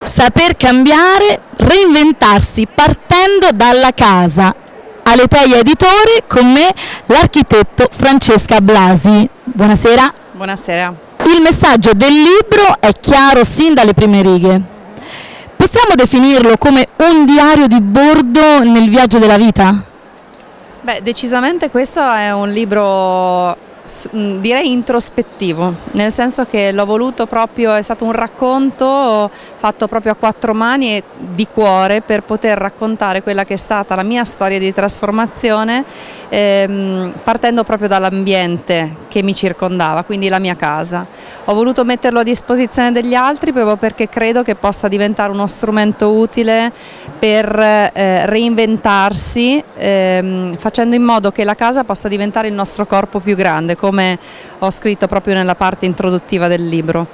Saper cambiare, reinventarsi partendo dalla casa. Aleteia Editore, con me l'architetto Francesca Blasi. Buonasera. Buonasera. Il messaggio del libro è chiaro sin dalle prime righe. Possiamo definirlo come un diario di bordo nel viaggio della vita? Beh, decisamente questo è un libro direi introspettivo, nel senso che l'ho voluto proprio, è stato un racconto fatto proprio a quattro mani e di cuore per poter raccontare quella che è stata la mia storia di trasformazione, partendo proprio dall'ambiente che mi circondava, quindi la mia casa. Ho voluto metterlo a disposizione degli altri proprio perché credo che possa diventare uno strumento utile per reinventarsi, facendo in modo che la casa possa diventare il nostro corpo più grande, come ho scritto proprio nella parte introduttiva del libro.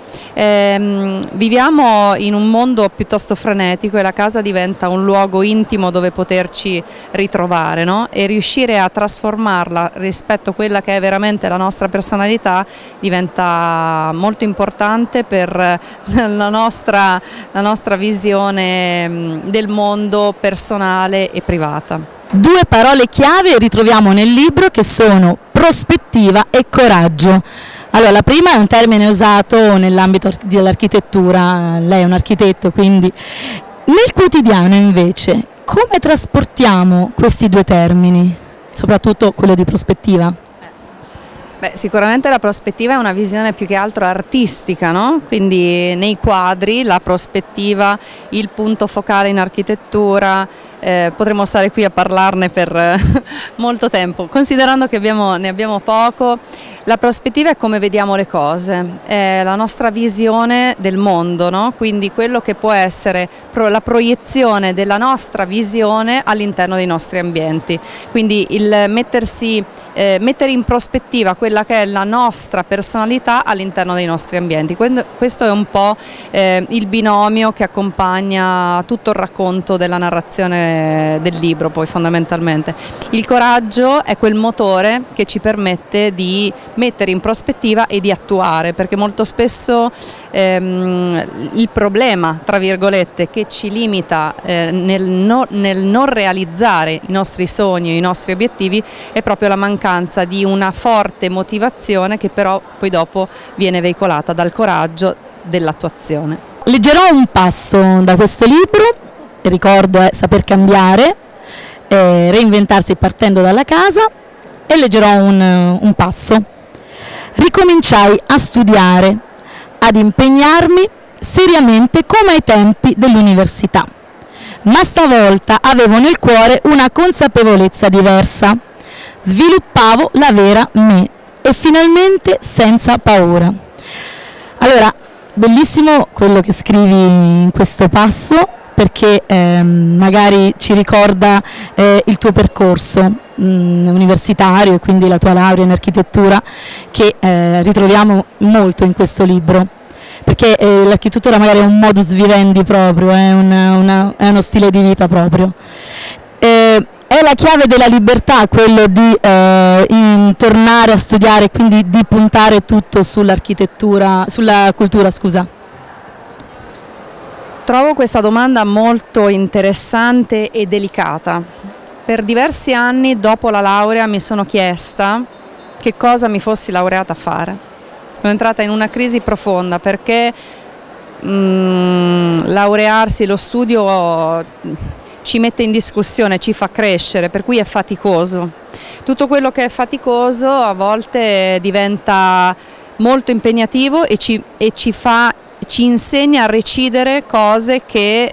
Viviamo in un mondo piuttosto frenetico e la casa diventa un luogo intimo dove poterci ritrovare, no? E riuscire a trasformarla rispetto a quella che è veramente la nostra personalità diventa molto importante per la nostra visione del mondo personale e privata. Due parole chiave ritroviamo nel libro che sono prospettiva e coraggio. Allora, la prima è un termine usato nell'ambito dell'architettura, lei è un architetto, quindi nel quotidiano invece come trasportiamo questi due termini, soprattutto quello di prospettiva? Beh, sicuramente la prospettiva è una visione più che altro artistica, no? Quindi nei quadri la prospettiva, il punto focale in architettura, potremmo stare qui a parlarne per molto tempo. Considerando che ne abbiamo poco, la prospettiva è come vediamo le cose, è la nostra visione del mondo, no? Quindi quello che può essere la proiezione della nostra visione all'interno dei nostri ambienti. Quindi il mettere in prospettiva quella che è la nostra personalità all'interno dei nostri ambienti. Questo è un po' il binomio che accompagna tutto il racconto della narrazione del libro, poi fondamentalmente. Il coraggio è quel motore che ci permette di mettere in prospettiva e di attuare, perché molto spesso il problema, tra virgolette, che ci limita nel non realizzare i nostri sogni, i nostri obiettivi, è proprio la mancanza di una forte motivazione che però poi dopo viene veicolata dal coraggio dell'attuazione. Leggerò un passo da questo libro, il ricordo è Saper cambiare, reinventarsi partendo dalla casa, e leggerò un passo. Ricominciai a studiare, ad impegnarmi seriamente come ai tempi dell'università, ma stavolta avevo nel cuore una consapevolezza diversa. Sviluppavo la vera me e finalmente senza paura. Allora, bellissimo quello che scrivi in questo passo, perché magari ci ricorda il tuo percorso universitario e quindi la tua laurea in architettura, che ritroviamo molto in questo libro, perché l'architettura magari è un modus vivendi proprio, è uno stile di vita proprio. È la chiave della libertà quello di tornare a studiare e quindi di puntare tutto sull'architettura, sulla cultura, scusa. Trovo questa domanda molto interessante e delicata. Per diversi anni dopo la laurea mi sono chiesta che cosa mi fossi laureata a fare. Sono entrata in una crisi profonda perché laurearsi, lo studio ci mette in discussione, ci fa crescere, per cui è faticoso. Tutto quello che è faticoso a volte diventa molto impegnativo e ci insegna a recidere cose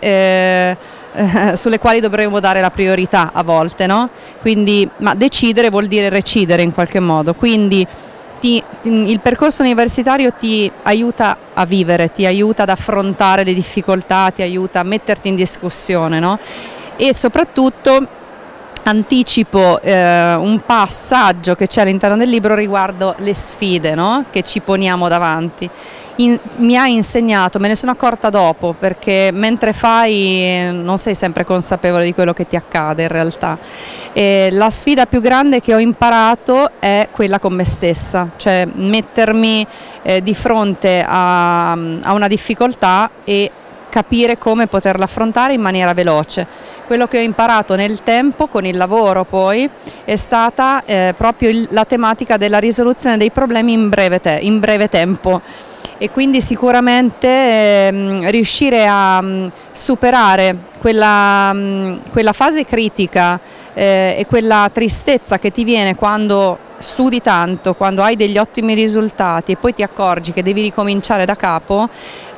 sulle quali dovremmo dare la priorità a volte, no? Quindi, ma decidere vuol dire recidere in qualche modo, quindi il percorso universitario ti aiuta a vivere, ti aiuta ad affrontare le difficoltà, ti aiuta a metterti in discussione, no? E soprattutto anticipo un passaggio che c'è all'interno del libro riguardo le sfide, no? Che ci poniamo davanti. Mi ha insegnato, me ne sono accorta dopo, perché mentre fai non sei sempre consapevole di quello che ti accade in realtà. E la sfida più grande che ho imparato è quella con me stessa, cioè mettermi di fronte a una difficoltà e capire come poterla affrontare in maniera veloce. Quello che ho imparato nel tempo con il lavoro poi è stata proprio la tematica della risoluzione dei problemi in breve tempo, e quindi sicuramente riuscire a superare quella fase critica e quella tristezza che ti viene quando studi tanto, quando hai degli ottimi risultati e poi ti accorgi che devi ricominciare da capo,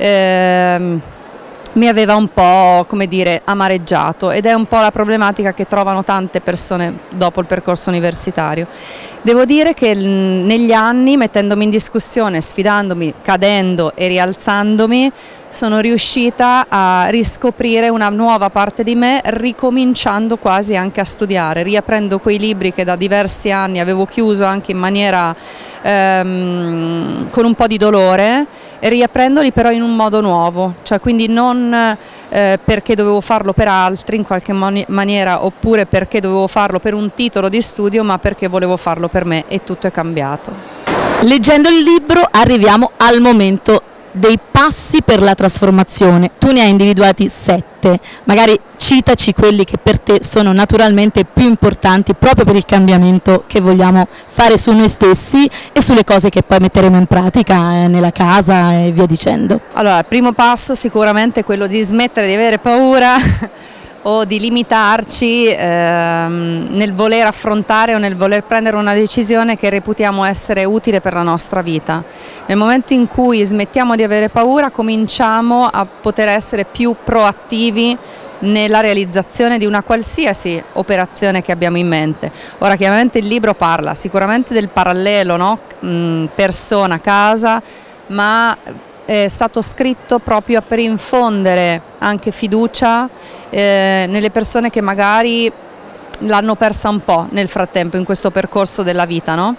mi aveva un po', come dire, amareggiato, ed è un po' la problematica che trovano tante persone dopo il percorso universitario. Devo dire che negli anni, mettendomi in discussione, sfidandomi, cadendo e rialzandomi, sono riuscita a riscoprire una nuova parte di me, ricominciando quasi anche a studiare, riaprendo quei libri che da diversi anni avevo chiuso anche in maniera con un po' di dolore, e riaprendoli però in un modo nuovo, cioè quindi non perché dovevo farlo per altri in qualche maniera, oppure perché dovevo farlo per un titolo di studio, ma perché volevo farlo per me, e tutto è cambiato. Leggendo il libro arriviamo al momento dei passi per la trasformazione. Tu ne hai individuati 7, magari citaci quelli che per te sono naturalmente più importanti proprio per il cambiamento che vogliamo fare su noi stessi e sulle cose che poi metteremo in pratica nella casa e via dicendo. Allora, il primo passo sicuramente è quello di smettere di avere paura o di limitarci nel voler affrontare o nel voler prendere una decisione che reputiamo essere utile per la nostra vita. Nel momento in cui smettiamo di avere paura, cominciamo a poter essere più proattivi nella realizzazione di una qualsiasi operazione che abbiamo in mente. Ora, chiaramente il libro parla sicuramente del parallelo, no? Persona-casa, ma è stato scritto proprio per infondere anche fiducia nelle persone che magari l'hanno persa un po' nel frattempo in questo percorso della vita, no?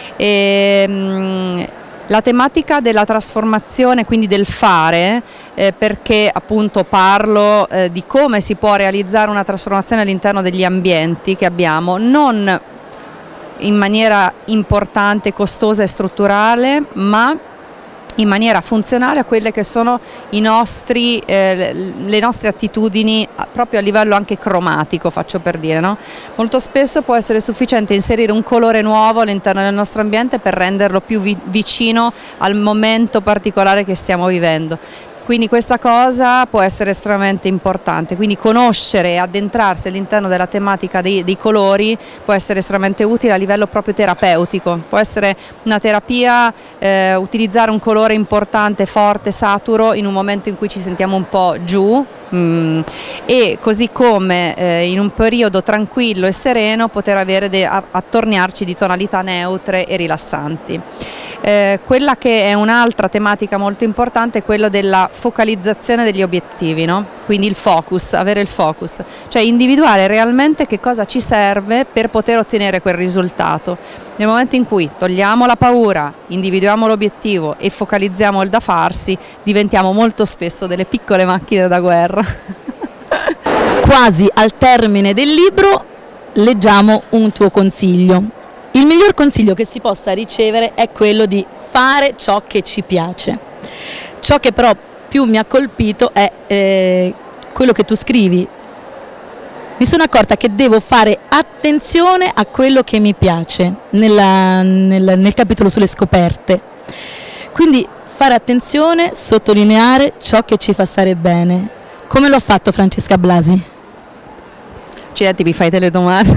La tematica della trasformazione, quindi del fare, perché appunto parlo di come si può realizzare una trasformazione all'interno degli ambienti che abbiamo, non in maniera importante, costosa e strutturale, ma in maniera funzionale a quelle che sono le nostre attitudini proprio a livello anche cromatico, faccio per dire, no? Molto spesso può essere sufficiente inserire un colore nuovo all'interno del nostro ambiente per renderlo più vicino al momento particolare che stiamo vivendo. Quindi questa cosa può essere estremamente importante, quindi conoscere e addentrarsi all'interno della tematica dei colori può essere estremamente utile a livello proprio terapeutico. Può essere una terapia utilizzare un colore importante, forte, saturo in un momento in cui ci sentiamo un po' giù, e così come in un periodo tranquillo e sereno poter avere attorniarci di tonalità neutre e rilassanti. Quella che è un'altra tematica molto importante è quella della focalizzazione degli obiettivi, no? Quindi il focus, avere il focus, cioè individuare realmente che cosa ci serve per poter ottenere quel risultato. Nel momento in cui togliamo la paura, individuiamo l'obiettivo e focalizziamo il da farsi, diventiamo molto spesso delle piccole macchine da guerra. Quasi al termine del libro leggiamo un tuo consiglio. Il miglior consiglio che si possa ricevere è quello di fare ciò che ci piace. Ciò che però più mi ha colpito è quello che tu scrivi. Mi sono accorta che devo fare attenzione a quello che mi piace nel capitolo sulle scoperte. Quindi fare attenzione, sottolineare ciò che ci fa stare bene. Come l'ho fatto Francesca Blasi? Accidenti, mi fai delle domande.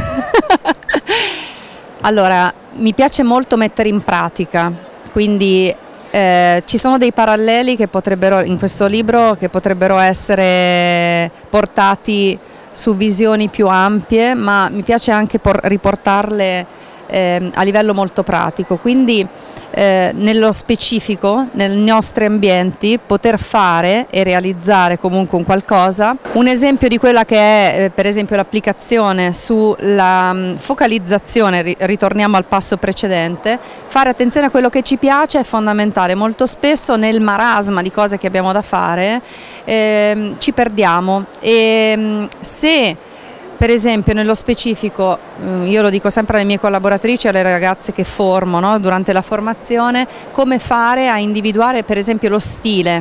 Allora, mi piace molto mettere in pratica, quindi ci sono dei paralleli che potrebbero, in questo libro, che potrebbero essere portati su visioni più ampie, ma mi piace anche riportarle a livello molto pratico, quindi nello specifico, nei nostri ambienti, poter fare e realizzare comunque un qualcosa. Un esempio di quella che è per esempio l'applicazione sulla focalizzazione, ritorniamo al passo precedente, fare attenzione a quello che ci piace è fondamentale. Molto spesso nel marasma di cose che abbiamo da fare ci perdiamo, e se per esempio nello specifico, io lo dico sempre alle mie collaboratrici e alle ragazze che formo, no, durante la formazione, come fare a individuare per esempio lo stile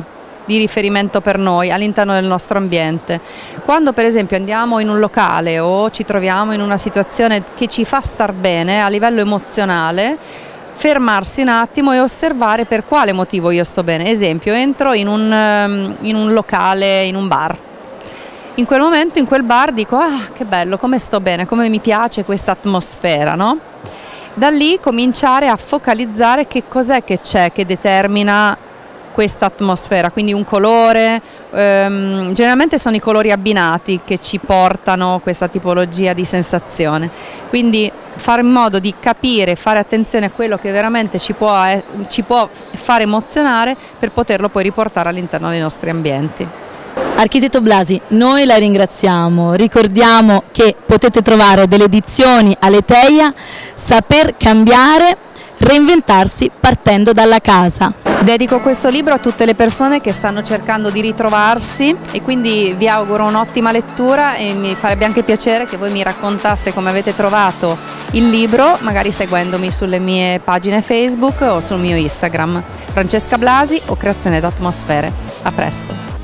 di riferimento per noi all'interno del nostro ambiente. Quando per esempio andiamo in un locale o ci troviamo in una situazione che ci fa star bene a livello emozionale, fermarsi un attimo e osservare per quale motivo io sto bene. Esempio, entro in un locale, in un bar. In quel momento, in quel bar dico: ah, che bello, come sto bene, come mi piace questa atmosfera, no? Da lì cominciare a focalizzare che cos'è che c'è che determina questa atmosfera, quindi un colore, generalmente sono i colori abbinati che ci portano questa tipologia di sensazione, quindi fare in modo di capire, fare attenzione a quello che veramente ci può far emozionare per poterlo poi riportare all'interno dei nostri ambienti. Architetto Blasi, noi la ringraziamo, ricordiamo che potete trovare delle edizioni Aleteia, Saper cambiare, reinventarsi partendo dalla casa. Dedico questo libro a tutte le persone che stanno cercando di ritrovarsi e quindi vi auguro un'ottima lettura e mi farebbe anche piacere che voi mi raccontaste come avete trovato il libro, magari seguendomi sulle mie pagine Facebook o sul mio Instagram. Francesca Blasi o Creazione d'Atmosfere. A presto!